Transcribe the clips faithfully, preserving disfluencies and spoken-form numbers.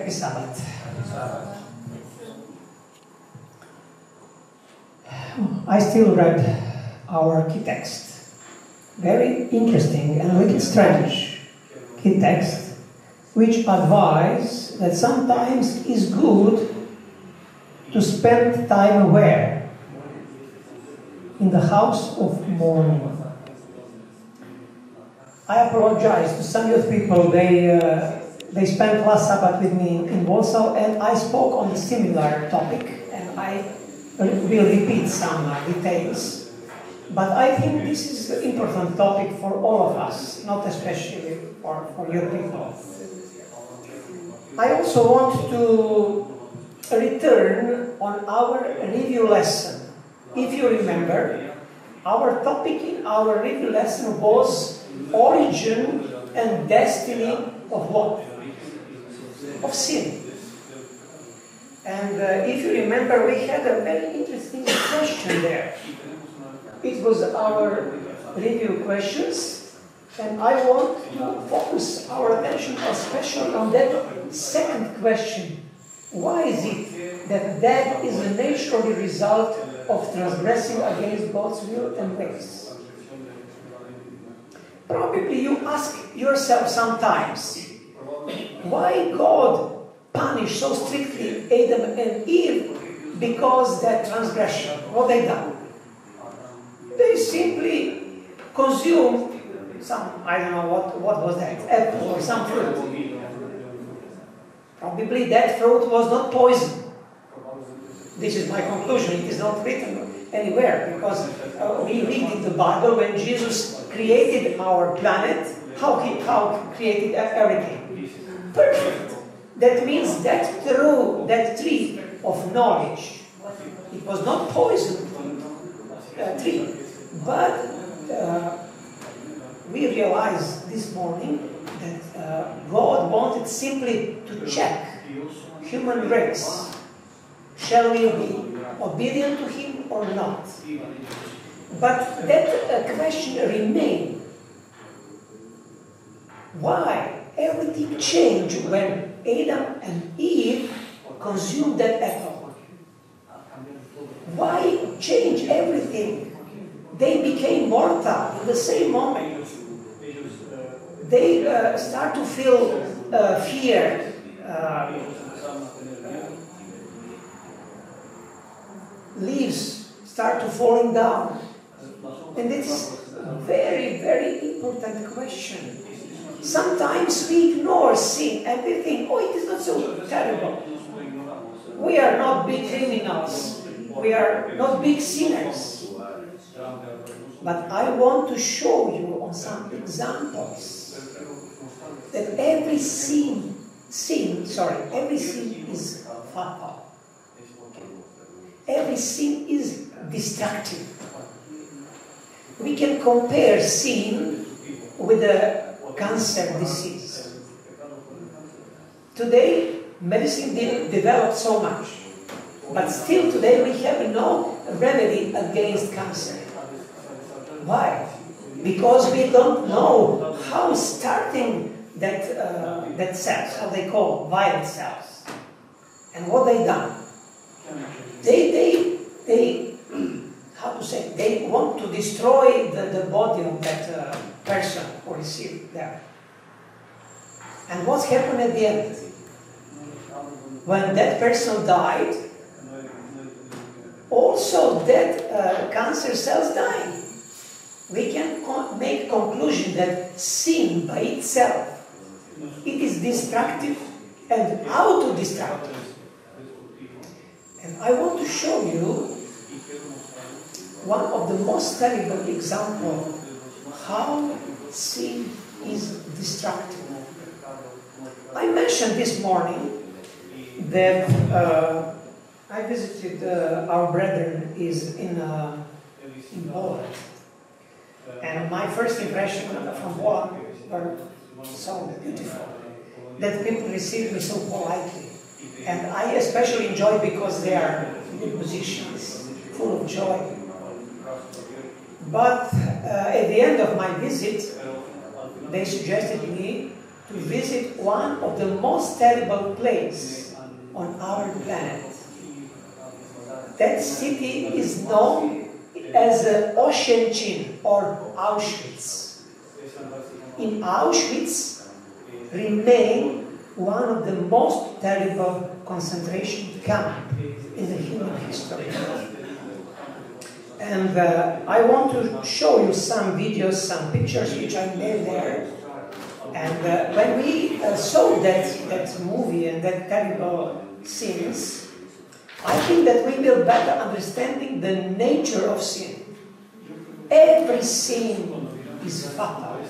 Happy Sabbath. I still read our key text. Very interesting and a little strange key text, which advise that sometimes it's good to spend time aware in the house of mourning. I apologize to some youth people. They uh, they spent last Sabbath with me in Warsaw, and I spoke on a similar topic, and I will repeat some uh, details. But I think this is an important topic for all of us, not especially for, for young people. I also want to return on our review lesson. If you remember, our topic in our review lesson was origin and destiny of what? Of sin. And uh, if you remember, we had a very interesting question there. It was our review questions, and I want to focus our attention especially on that second question. Why is it that death is a natural result of transgressing against God's will and ways? Probably you ask yourself sometimes, why God punished so strictly Adam and Eve because that transgression? What they done? They simply consumed some, I don't know what, what was that, apple or some fruit. Probably that fruit was not poison. This is my conclusion. It is not written anywhere, because uh, we read in the Bible when Jesus created our planet, how he how created everything. Perfect. That means that through that tree of knowledge, it was not poisoned uh, tree, but uh, we realized this morning that uh, God wanted simply to check human race. Shall we be obedient to Him or not? But that uh, question remains. Why everything changed when Adam and Eve consumed that apple? Why change everything? They became mortal in the same moment. They uh, start to feel uh, fear. Uh, leaves start to falling down. And it's a very, very important question. Sometimes we ignore sin and we think, oh, it is not so terrible. We are not big criminals. We are not big sinners. But I want to show you on some examples that every sin, sin, sorry, every sin is fatal. Every sin is destructive. We can compare sin with a cancer disease. Today, medicine didn't develop so much, but still today we have no remedy against cancer. Why? Because we don't know how starting that, uh, that cells, how they call violet cells, and what they done. They, they, they, how to say, they want to destroy the, the body of that uh, person who received that. And what happened at the end? When that person died, also that uh, cancer cells died. We can con make conclusion that sin by itself, it is destructive and auto-destructive. And I want to show you one of the most terrible examples how sin is destructive. I mentioned this morning that uh, I visited uh, our brethren is in, uh, in Poland. And my first impression from Poland were so beautiful that people received me so politely. And I especially enjoy because they are good musicians, full of joy. But uh, at the end of my visit, they suggested me to visit one of the most terrible places on our planet. That city is known as uh, Osiencin or Auschwitz. In Auschwitz remain one of the most terrible concentration camps in the human history. And uh, I want to show you some videos, some pictures which I made there. And uh, when we uh, saw that, that movie and that terrible scenes, I think that we will better understanding the nature of sin. Every sin is fatal.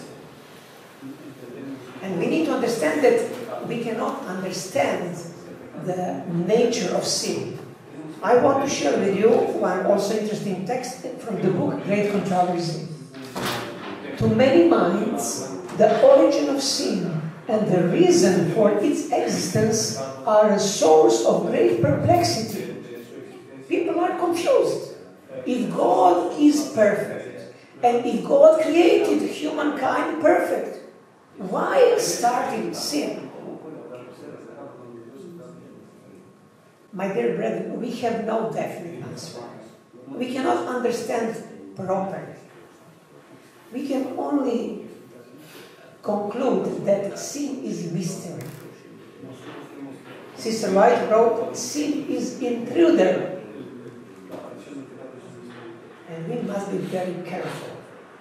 And we need to understand that we cannot understand the nature of sin. I want to share with you one also interesting text from the book Great Controversy. To many minds, the origin of sin and the reason for its existence are a source of great perplexity. People are confused. If God is perfect, and if God created humankind perfect, why starting sin? My dear brethren, we have no definite answer. We cannot understand properly. We can only conclude that sin is mystery. Sister White wrote, sin is intruder. And we must be very careful.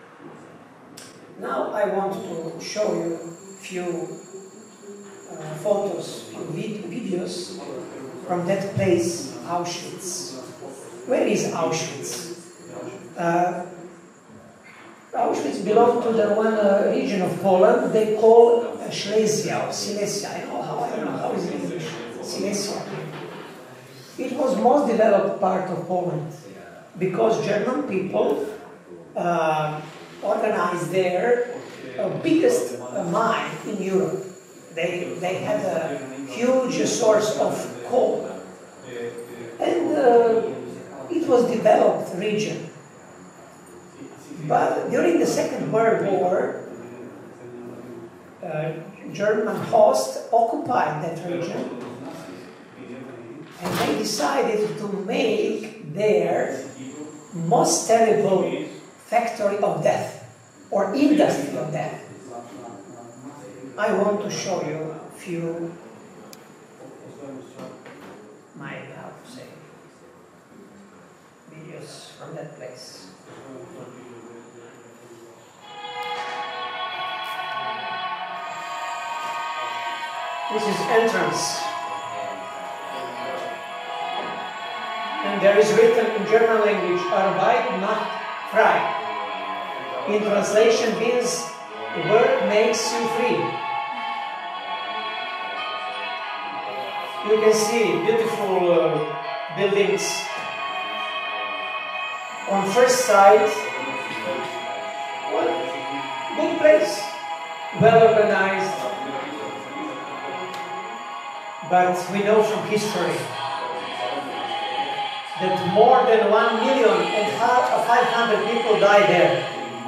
Now I want to show you a few uh, photos, few vid videos from that place, Auschwitz. Where is Auschwitz? Uh, Auschwitz belonged to the one uh, region of Poland they call uh, Silesia or Silesia. I know how I don't know how is it in English. Silesia. It was most developed part of Poland because German people uh, organized their uh, biggest uh, mine in Europe. They they had a huge source of coal, and uh, it was developed region. But during the Second World War, uh, German hosts occupied that region, and they decided to make their most terrible factory of death, or industry of death. I want to show you a few, my, how to say, videos from that place. This is entrance. And there is written in German language, Arbeit macht frei. In translation means, work makes you free. You can see beautiful uh, buildings. On first side, well, good place, well organized. But we know from history that more than one million and five hundred people died there.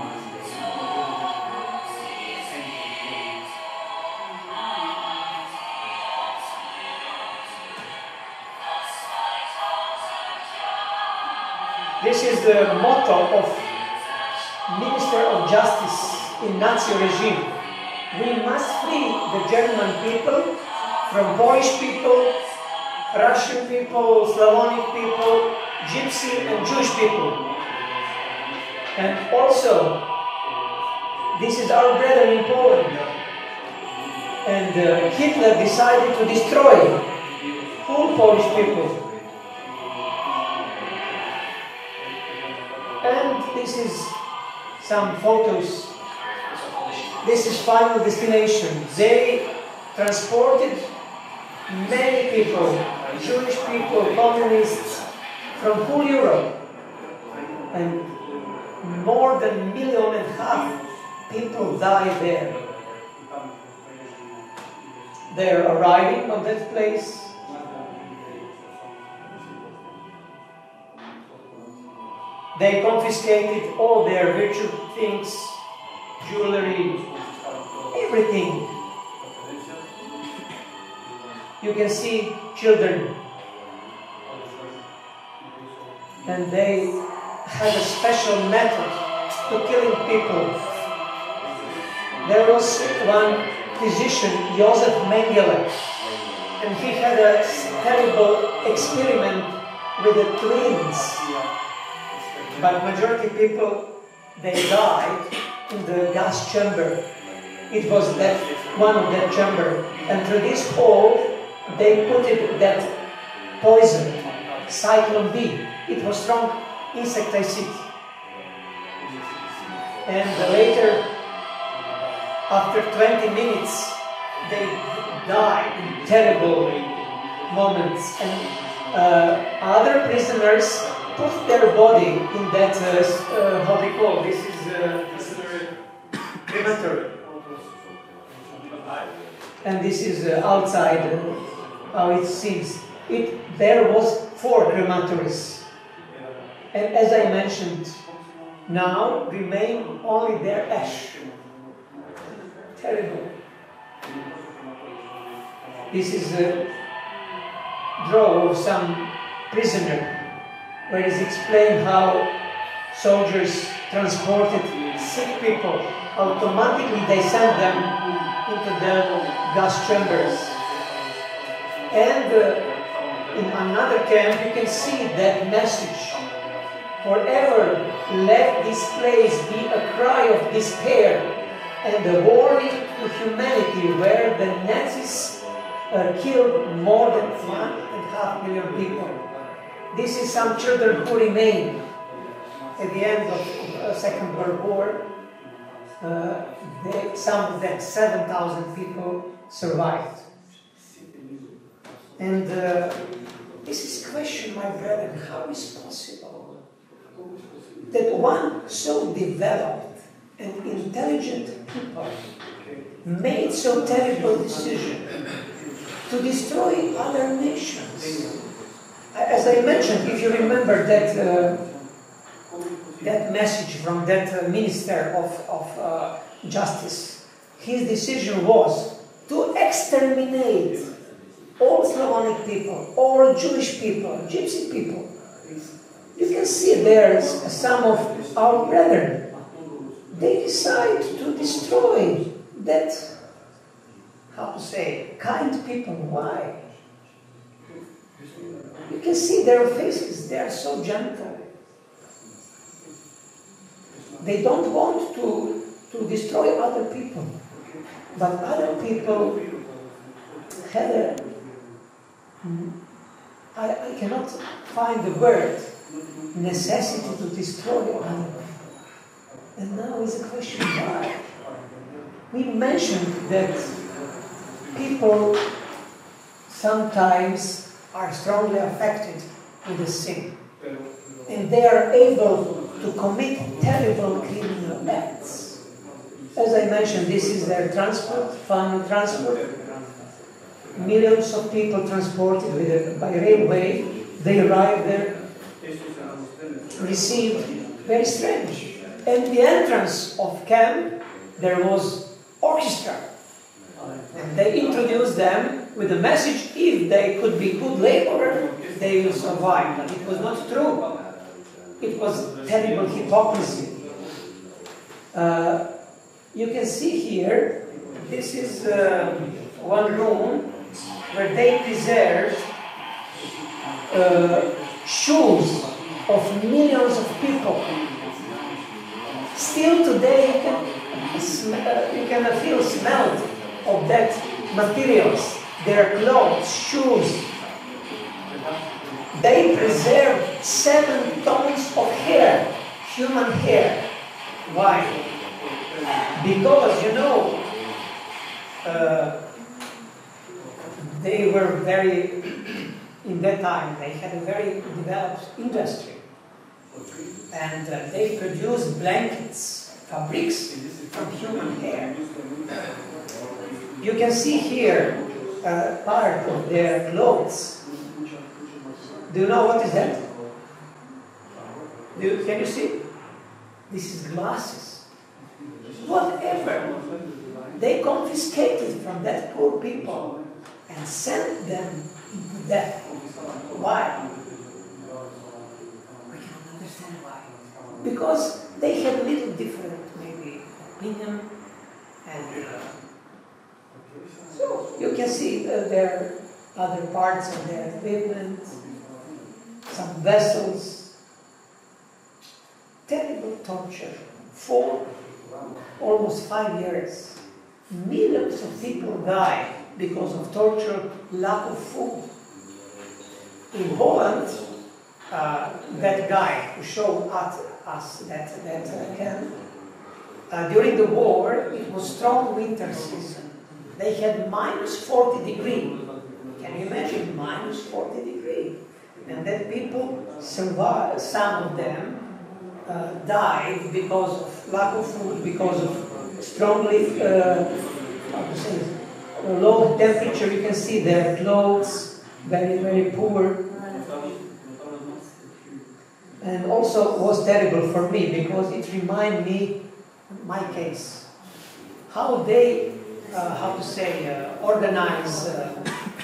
This is the motto of Minister of Justice in Nazi regime. We must free the German people from Polish people, Russian people, Slavonic people, Gypsy and Jewish people. And also, this is our brethren in Poland. And uh, Hitler decided to destroy all Polish people. And this is some photos. This is final destination. They transported many people, Jewish people, communists, from whole Europe. And more than a million and a half people died there. They're arriving on that place. They confiscated all their virtue things, jewelry, everything. you can see children. And they had a special method to killing people. There was one physician, Joseph Mengele, and he had a terrible experiment with the twins. But majority of people, they died in the gas chamber. It was that one of that chamber, and through this hole they put it that poison, Cyclone B. It was strong insecticide. And later, after twenty minutes, they died in terrible moments. And uh, other prisoners put their body in that, uh, uh, how they call this is uh, crematory. And this is uh, outside uh, how it seems. It, there was four crematories. And as I mentioned, now remain only their ash. Terrible. This is a draw of some prisoner, where it is explained how soldiers transported sick people. Automatically they sent them into the gas chambers. And uh, in another camp you can see that message. Forever let this place be a cry of despair and a warning to humanity, where the Nazis uh, killed more than one and a half million people. This is some children who remain at the end of the uh, Second World War. Uh, they, some of them, seven thousand people, survived. And uh, this is a question, my brethren, how is possible that one so developed and intelligent people made so terrible decision to destroy other nations? As I mentioned, if you remember that uh, that message from that uh, Minister of, of uh, Justice, his decision was to exterminate all Slavonic people, all Jewish people, Gypsy people. You can see there some of our brethren. They decide to destroy that, how to say, kind people. Why? You can see their faces, they are so gentle. They don't want to, to destroy other people. But other people had a, I, I cannot find the word, necessity to destroy other people. And now is the question why. We mentioned that people sometimes are strongly affected with the sin. And they are able to commit terrible criminal acts. As I mentioned, this is their transport, final transport. Millions of people transported with a, by railway. They arrive there, received, very strange. At the entrance of camp, there was orchestra. And they introduced them with the message, if they could be good laborers, they will survive. But it was not true. It was terrible hypocrisy. Uh, you can see here, this is uh, one room where they preserved uh, shoes of millions of people. Still today you can, sm uh, you can feel smell of that materials, their clothes, shoes. They preserved seven tons of hair, human hair. Why? Because, you know, uh, they were very, in that time, they had a very developed industry. And uh, they produced blankets, fabrics from human hair. You can see here uh, part of their clothes. Do you know what is that? Do you, can you see? This is glasses. Whatever. They confiscated from that poor people and sent them into death. Why? We cannot understand why. Because they had a little different, maybe, opinion, and uh, so you can see uh, their other parts of their equipment, some vessels, terrible torture for almost five years. Millions of people died because of torture, lack of food. In Holland, uh, that guy who showed us, us that, that uh, camp, uh, during the war, it was strong winter season. They had minus forty degrees. Can you imagine minus forty degrees? And then people survived, some of them uh, died because of lack of food, because of strongly, uh, how to say, low temperature. You can see their clothes, very, very poor. And also was terrible for me because it reminded me my case. How they, uh, how to say, uh, organize uh,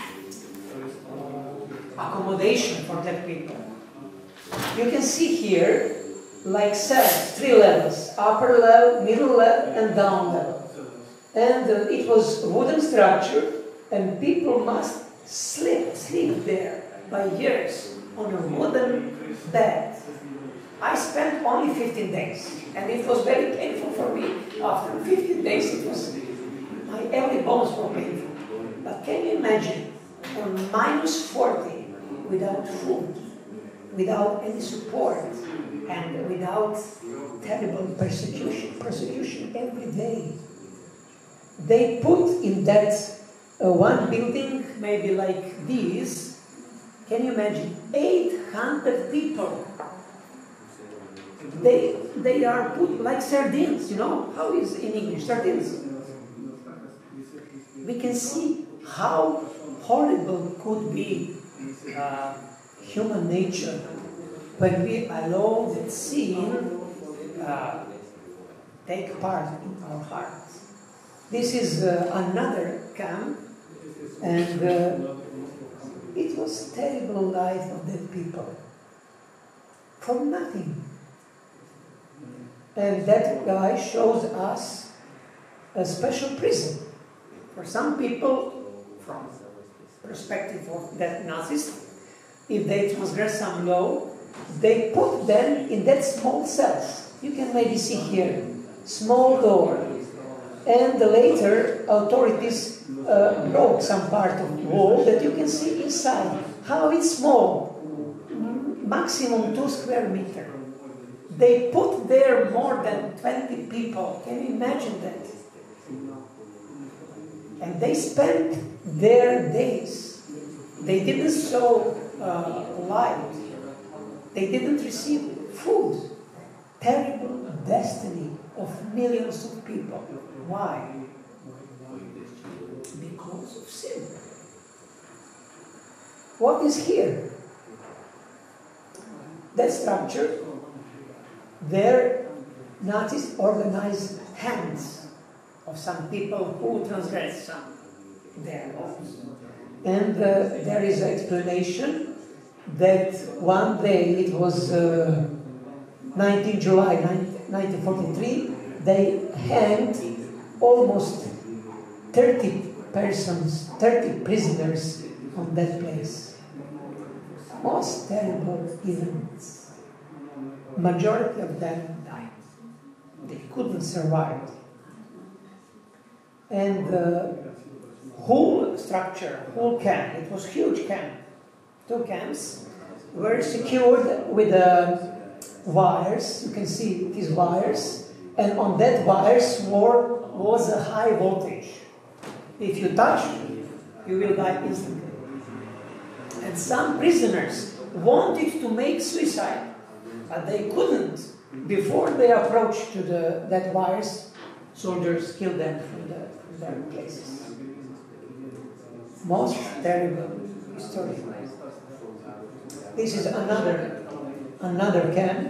accommodation for that people. You can see here, like cells, three levels, upper level, middle level, and down level. And uh, it was a wooden structure, and people must sleep, sleep there by years on a wooden bed. I spent only fifteen days, and it was very painful for me. After fifteen days, it was, my every bones were painful. But can you imagine, on minus forty, without food, without any support, and without terrible persecution, persecution every day. They put in that uh, one building, maybe like this, can you imagine, eight hundred people. They, they are put like sardines, you know, how is in English, sardines? We can see how horrible could be uh, human nature when we allow that sin uh, take part in our hearts. This is uh, another camp, and uh, it was terrible life of the people for nothing. And that guy shows us a special prison for some people, from perspective of that Nazis. If they transgress some law, they put them in that small cells. You can maybe see here, small door. And later, authorities uh, broke some part of the wall that you can see inside. How it's small, maximum two square meter. They put there more than twenty people. Can you imagine that? And they spent their days. They didn't show uh, light. They didn't receive food. Terrible destiny of millions of people. Why? Because of sin. What is here? That structure, there Nazis organized hands of some people who transgress some their laws. And uh, there is an explanation that one day, it was uh, nineteenth of July nineteen forty-three, they hanged almost thirty persons, thirty prisoners on that place. Most terrible events. Majority of them died. They couldn't survive. And the whole structure, whole camp, it was huge camp, two camps, were secured with uh, wires. You can see these wires, and on that wires were, was a high voltage. If you touch, you will die instantly. And some prisoners wanted to make suicide, but they couldn't. Before they approached to the that wires, soldiers killed them from, the, from their places. Most terrible story. This is another another camp,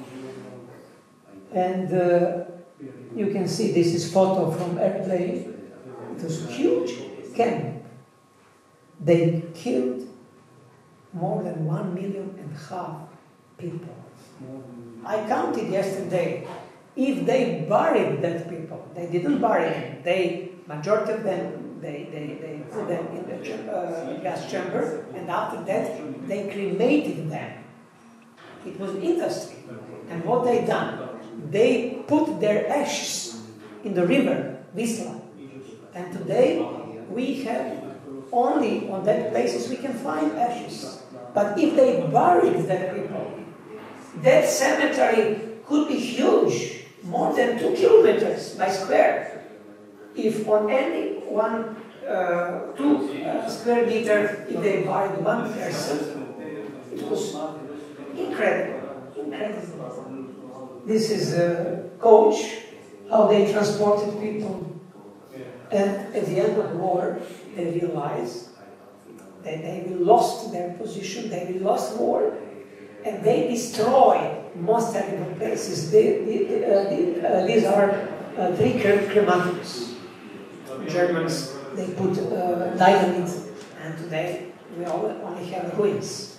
and uh, you can see this is photo from airplane. It was a huge camp, they killed more than one million and a half people. I counted yesterday. If they buried that people, they didn't bury them. They, majority of them, they, they, they put them in the uh, gas chamber, and after that, they cremated them. It was industry. And what they done? They put their ashes in the river, Wisla. And today, we have only on that places we can find ashes. But if they buried that people, that cemetery could be huge, more than two kilometers by square. If on any one, uh, two uh, square meter, if they buried one person, it was incredible, incredible. This is a coach, how they transported people. And at the end of the war, they realized that they lost their position, they lost war, and they destroyed most terrible places. They, they, uh, they, uh, these are uh, three crematories. Germans, they put uh, dynamite, and today we all only have ruins.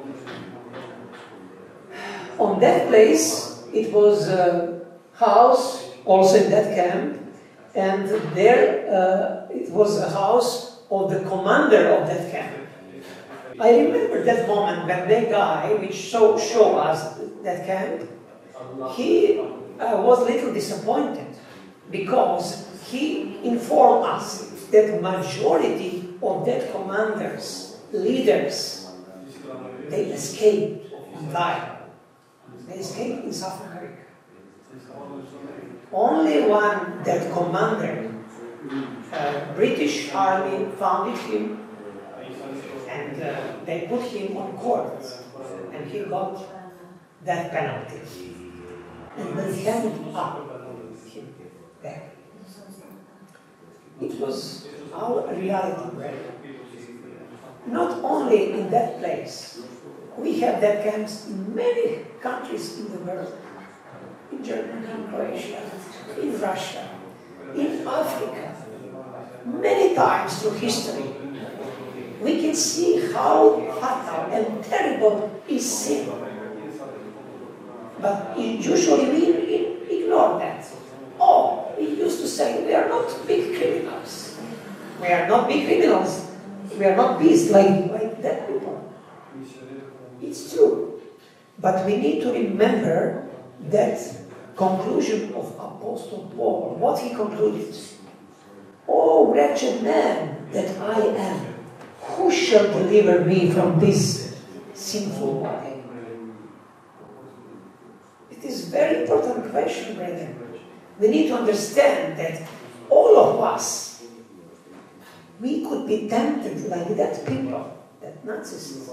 On that place, it was a house, also in that camp, and there uh, it was a house of the commander of that camp. I remember that moment when that guy, which show, show us that camp, he uh, was a little disappointed because he informed us that majority of that commanders, leaders, they escaped and died. They escaped in South America. Only one, that commander, uh, British Army founded him, and uh, they put him on court, and he got that penalty. And they handed up him back. It was our reality, brother. Not only in that place. We have that camps in many countries in the world. In Germany, in Croatia, in Russia, in Africa. Many times through history, we can see how fatal and terrible is sin. But usually we ignore that. Oh, we used to say, we are not big criminals. We are not big criminals. We are not beasts like, like that people. It's true. But we need to remember that conclusion of Apostle Paul. What he concluded. Oh, wretched man that I am. Who shall deliver me from this sinful body? It is a very important question, brethren. We need to understand that all of us, we could be tempted like that people, that Nazis.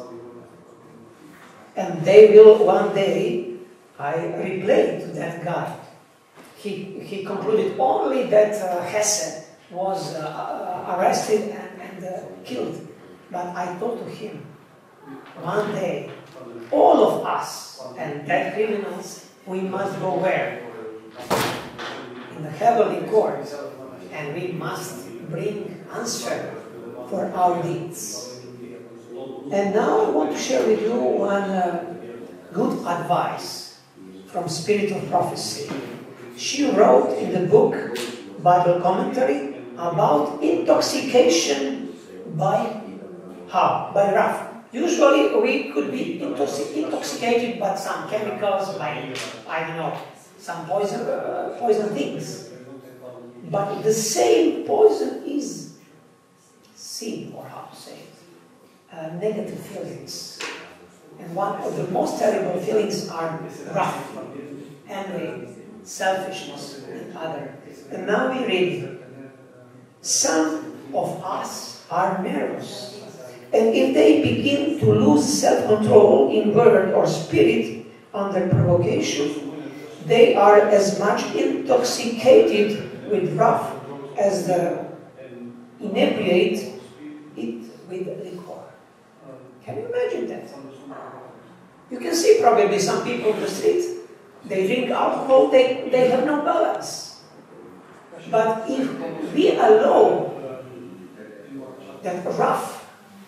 And they will one day, I replayed to that guy. He, he concluded only that uh, Hesse was uh, arrested and, and uh, killed. But I told to him, one day, all of us, and that criminals, we must go where? In the heavenly court, and we must bring answer for our deeds. And now I want to share with you one uh, good advice from Spirit of Prophecy. She wrote in the book, Bible Commentary, about intoxication by how? By wrath. Usually we could be intoxic intoxicated by some chemicals, by, I don't know, some poison, uh, poison things. But the same poison is sin, or how to say it, uh, negative feelings. And one of the most terrible feelings are wrath, envy, selfishness, and other. And now we read, some of us are nervous. And if they begin to lose self-control in word or spirit under provocation, they are as much intoxicated with wrath as the inebriate it with liquor. Can you imagine that? You can see probably some people in the street, they drink alcohol, they, they have no balance. But if we allow that wrath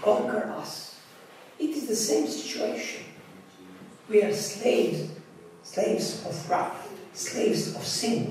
conquer us. It is the same situation. We are slaves, slaves of wrath, slaves of sin.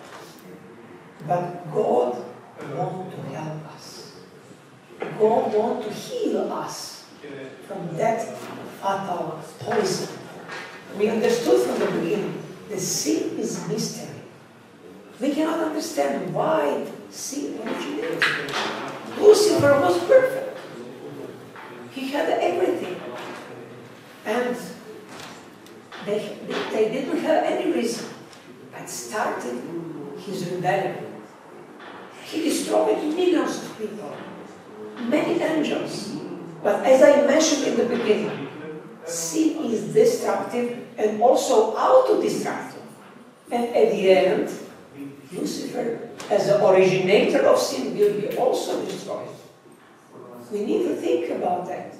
But God wants to help us. God wants to heal us from that fatal poison. We understood from the beginning that sin is mystery. We cannot understand why sin originated. Lucifer was perfect. He had everything. And they, they didn't have any reason. But started his rebellion. He destroyed millions of people. Many angels. But as I mentioned in the beginning, sin is destructive and also auto-destructive. And at the end, Lucifer, as the originator of sin, will be also destroyed. We need to think about that.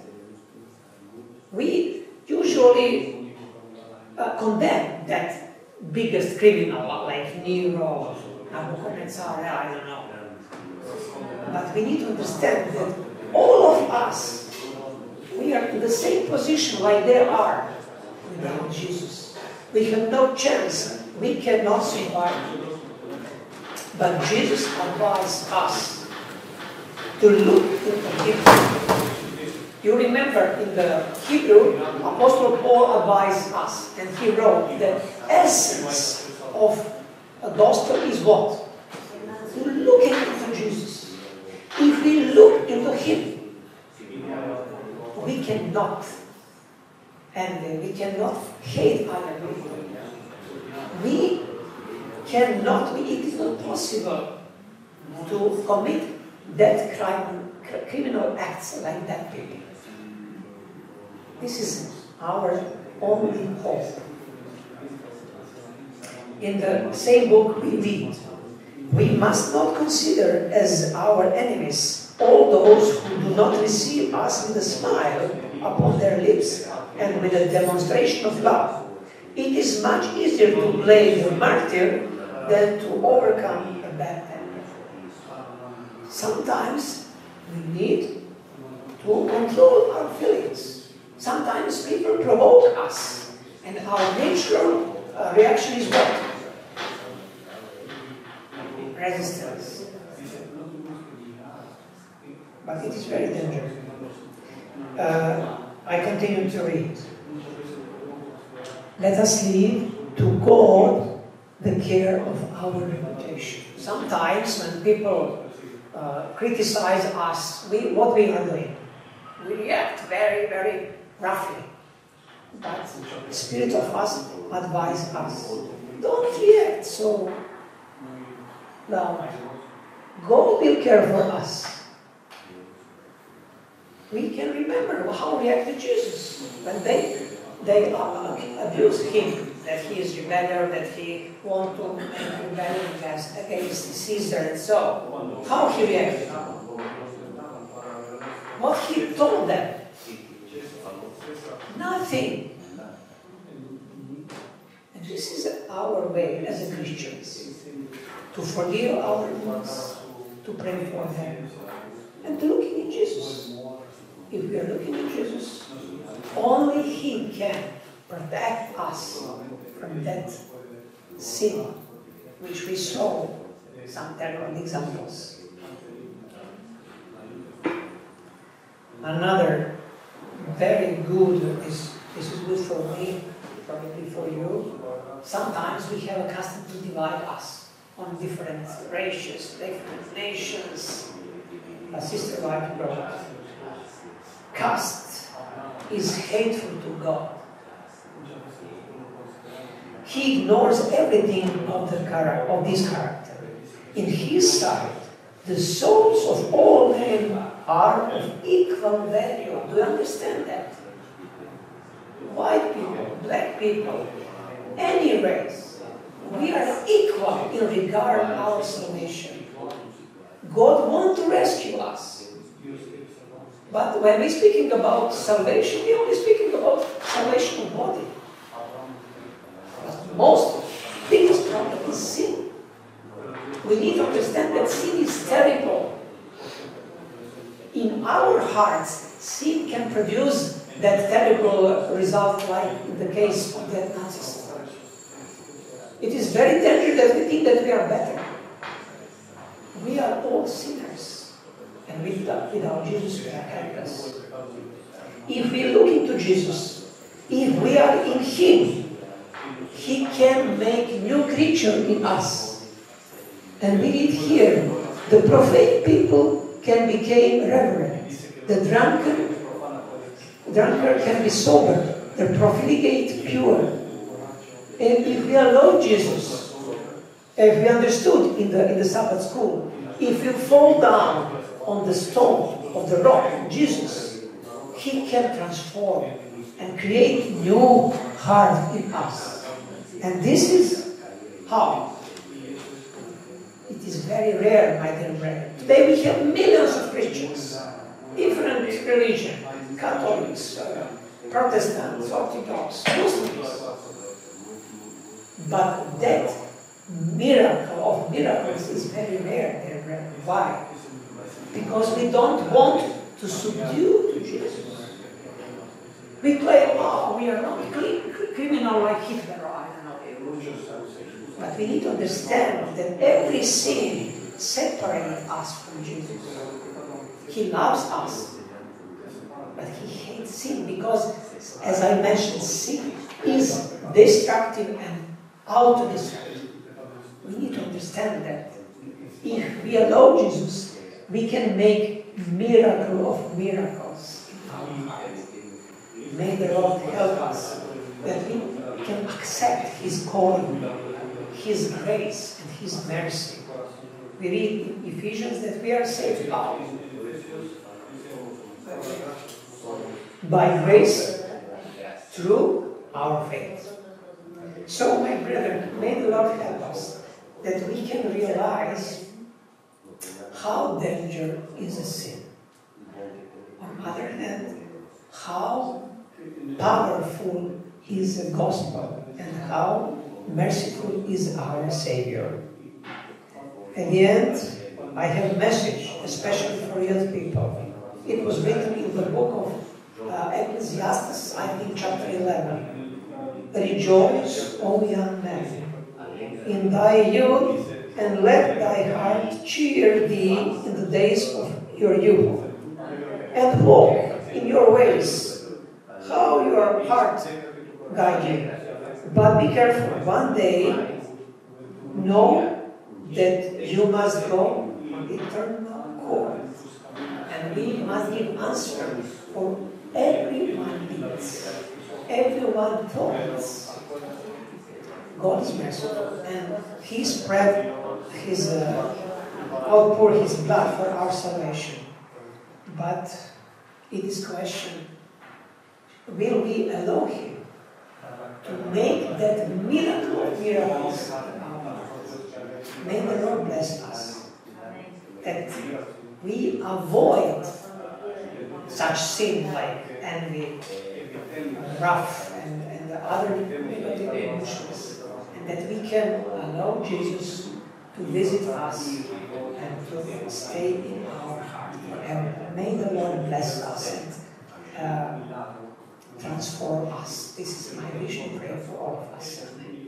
We usually uh, condemn that biggest criminal, like Nero, Nabucodonosor, I don't know. But we need to understand that all of us, we are in the same position like they are without Jesus. We have no chance. We cannot survive. But Jesus advised us to look into Him. You remember in the Hebrew, Apostle Paul advised us, and he wrote that essence of a gospel is what? To look into Jesus. If we look into Him, we cannot envy, we cannot hate other people. We cannot, it is not possible to commit that crime, criminal acts like that people. This is our only hope. In the same book we read, we must not consider as our enemies all those who do not receive us with a smile upon their lips and with a demonstration of love. It is much easier to blame the martyr than to overcome a bad temper. Sometimes we need to control our feelings. Sometimes people provoke us, and our natural uh, reaction is what? Resistance. But it is very dangerous. Uh, I continue to read. Let us leave to God the care of our reputation. Sometimes when people uh, criticize us, we, what we are doing, we react very, very roughly. But the Spirit of us advises us, don't react so loud. God will care for us. We can remember how reacted Jesus when they they uh, abused him, that he is rebellion, that he want to make rebellion against, against Caesar and so. How he reacted? What he told them? Nothing. And this is our way as a Christians, to forgive our wounds, to pray for them, and to look in Jesus. If we are looking at Jesus, only He can protect us from that sin, which we saw some terrible examples. Another very good, this, this is good for me, probably for you. Sometimes we have a custom to divide us on different races, different nations. A sister like wrote, caste is hateful to God. He ignores everything of, the char of this character. In His sight, the souls of all men are of equal value. Do you understand that? White people, black people, any race, we are equal in regard to our salvation. God wants to rescue us. But when we're speaking about salvation, we're only speaking about salvation of body. But most biggest problem is sin. We need to understand that sin is terrible. In our hearts, sin can produce that terrible result, like in the case of that Nazis. It is very dangerous that we think that we are better. We are all sinners, and without, without Jesus we are helpless. If we look into Jesus, if we are in Him, He can make new creature in us. And we read here, the profane people can become reverent. The drunkard, drunkard can be sober. The profligate pure. And if we allow Jesus, if we understood in the, in the Sabbath school, if you fall down on the stone of the rock, Jesus, He can transform and create new heart in us. And this is how. It is very rare, my dear brethren. Today we have millions of Christians, different religion, Catholics, uh, Protestants, Orthodox, Muslims. But that miracle of miracles is very rare, dear brethren. Why? Because we don't want to subdue to Jesus. We claim, oh, we are not criminal like Hitler, or I don't know. But we need to understand that every sin separates us from Jesus. He loves us, but He hates sin because, as I mentioned, sin is destructive and auto-destructive. We need to understand that if we allow Jesus, we can make miracle of miracles in our heart. May the Lord help us that we can accept His calling, His grace, and His mercy. We read in Ephesians that we are saved by, by grace through our faith. So, my brethren, may the Lord help us that we can realize how dangerous is a sin. On the other hand, how powerful is the gospel and how merciful is our Savior. At the end, I have a message, especially for young people. It was written in the book of uh, Ecclesiastes, I think chapter eleven. Rejoice, O young man, in thy youth, and let thy heart cheer thee in the days of your youth. And walk in your ways, how your heart guide you. But be careful, one day, know that you must go on eternal court. And we must give answer for everyone deeds, everyone thoughts. God is merciful, and He spread His, uh, outpour His blood for our salvation. But it is question, will we allow Him to make that miracle of miracles in our lives? May the Lord bless us, that we avoid such sin like envy, wrath, and, and the other negative emotions, and that we can allow Jesus to visit us and to stay in our heart forever. May the Lord bless us and uh, transform us. This is my wish and prayer for all of us. Amen.